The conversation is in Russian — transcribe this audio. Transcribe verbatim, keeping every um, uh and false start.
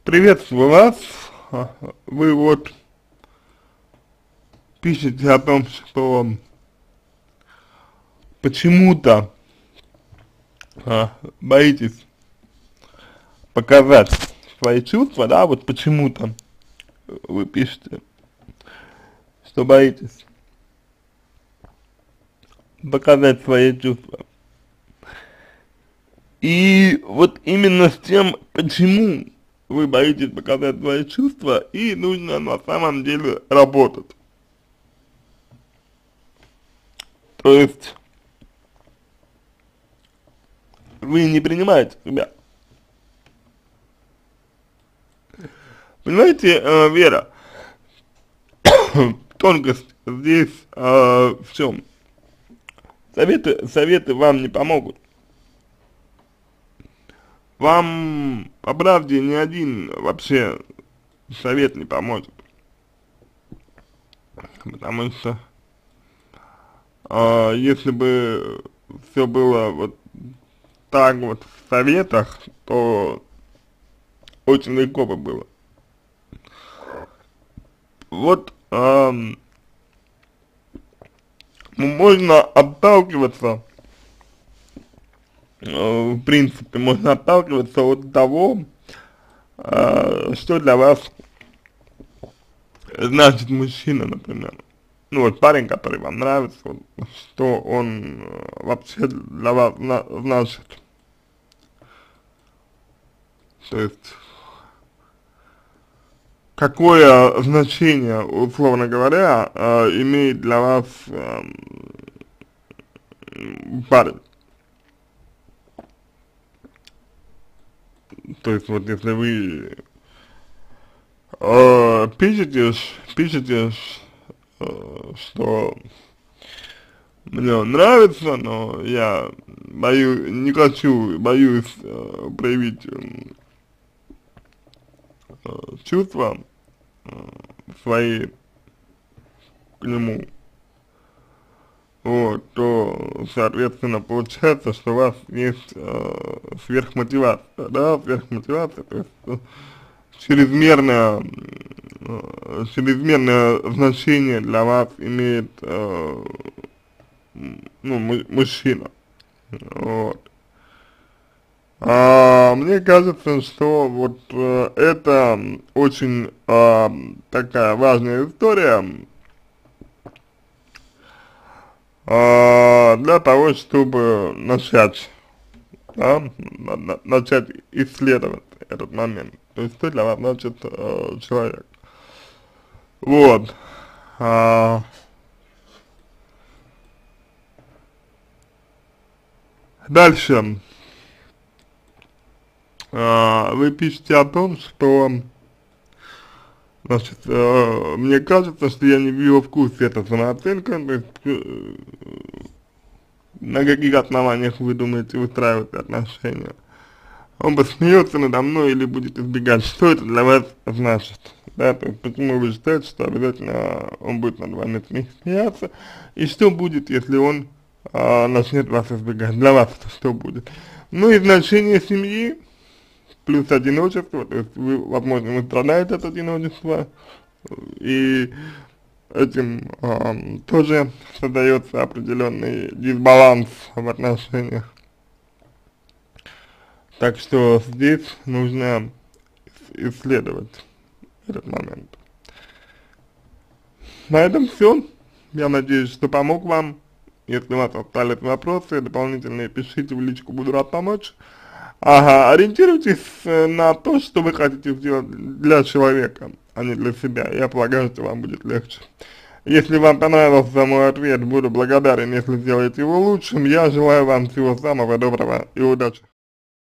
Приветствую вас. А, Вы вот пишете о том, что почему-то а, боитесь показать свои чувства, да, вот почему-то вы пишете, что боитесь показать свои чувства. И вот именно с тем, почему вы боитесь показать свои чувства, и нужно на самом деле работать. То есть вы не принимаете себя. Понимаете, э, Вера, тонкость здесь э, в чем? Советы, советы вам не помогут. Вам, по правде, ни один вообще совет не поможет. Потому что э, если бы все было вот так вот в советах, то очень легко бы было. Вот эм, можно отталкиваться, э, в принципе, можно отталкиваться от того, э, что для вас значит мужчина, например. Ну вот парень, который вам нравится, вот, что он э, вообще для вас на, значит. То есть, какое значение, условно говоря, э, имеет для вас э, парень. То есть, вот если вы э, пишете, пишете, э, что мне он нравится, но я боюсь, не хочу, боюсь э, проявить э, чувства э, свои к нему, вот, то, соответственно, получается, что у вас есть э, сверхмотивация, да, сверхмотивация, то есть э, чрезмерное, э, чрезмерное значение для вас имеет, э, ну, мужчина, вот. А, мне кажется, что вот э, это очень э, такая важная история э, для того, чтобы начать, да, на, на, начать исследовать этот момент. То есть, что для вас значит э, человек. Вот. А, дальше. Uh, вы пишете о том, что, значит, uh, мне кажется, что я не в его вкусе, это самооценка, то есть, uh, на каких основаниях вы думаете выстраивать отношения. Он посмеется надо мной или будет избегать, что это для вас значит, да, то есть, почему вы считаете, что обязательно он будет над вами смеяться, и что будет, если он uh, начнет вас избегать, для вас это что будет. Ну и значение семьи, плюс одиночество, то есть вы, возможно, вы страдаете от одиночества, и этим э, тоже создается определенный дисбаланс в отношениях. Так что здесь нужно исследовать этот момент. На этом все. Я надеюсь, что помог вам. Если у вас остались вопросы дополнительные, пишите в личку, буду рад помочь. Ага, ориентируйтесь на то, что вы хотите сделать для человека, а не для себя. Я полагаю, что вам будет легче. Если вам понравился мой ответ, буду благодарен, если сделаете его лучшим. Я желаю вам всего самого доброго и удачи.